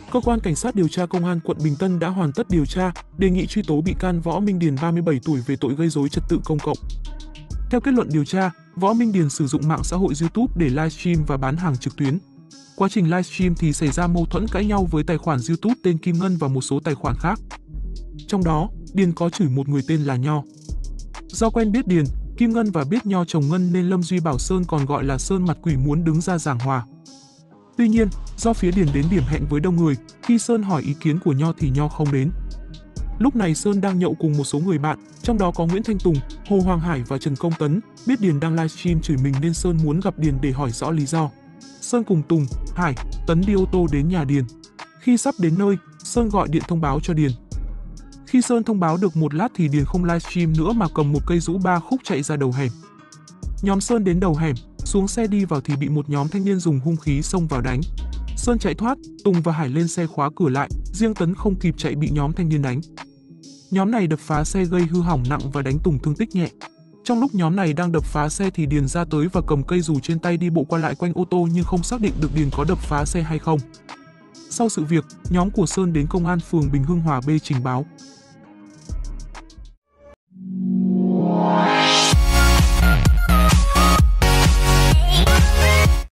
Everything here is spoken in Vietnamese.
Cơ quan Cảnh sát điều tra Công an quận Bình Tân đã hoàn tất điều tra, đề nghị truy tố bị can Võ Minh Điền 37 tuổi về tội gây rối trật tự công cộng. Theo kết luận điều tra, Võ Minh Điền sử dụng mạng xã hội YouTube để livestream và bán hàng trực tuyến. Quá trình livestream thì xảy ra mâu thuẫn cãi nhau với tài khoản YouTube tên Kim Ngân và một số tài khoản khác. Trong đó, Điền có chửi một người tên là Nho. Do quen biết Điền, Kim Ngân và biết Nho chồng Ngân nên Lâm Duy bảo Sơn, còn gọi là Sơn mặt quỷ, muốn đứng ra giảng hòa. Tuy nhiên, do phía Điền đến điểm hẹn với đông người, khi Sơn hỏi ý kiến của Nho thì Nho không đến. Lúc này Sơn đang nhậu cùng một số người bạn, trong đó có Nguyễn Thanh Tùng, Hồ Hoàng Hải và Trần Công Tấn. Biết Điền đang livestream chửi mình nên Sơn muốn gặp Điền để hỏi rõ lý do. Sơn cùng Tùng, Hải, Tấn đi ô tô đến nhà Điền. Khi sắp đến nơi, Sơn gọi điện thông báo cho Điền. Khi Sơn thông báo được một lát thì Điền không livestream nữa mà cầm một cây rũ 3 khúc chạy ra đầu hẻm. Nhóm Sơn đến đầu hẻm, xuống xe đi vào thì bị một nhóm thanh niên dùng hung khí xông vào đánh. Sơn chạy thoát, Tùng và Hải lên xe khóa cửa lại, riêng Tấn không kịp chạy bị nhóm thanh niên đánh. Nhóm này đập phá xe gây hư hỏng nặng và đánh Tùng thương tích nhẹ. Trong lúc nhóm này đang đập phá xe thì Điền ra tới và cầm cây dù trên tay đi bộ qua lại quanh ô tô nhưng không xác định được Điền có đập phá xe hay không. Sau sự việc, nhóm của Sơn đến công an phường Bình Hưng Hòa B trình báo.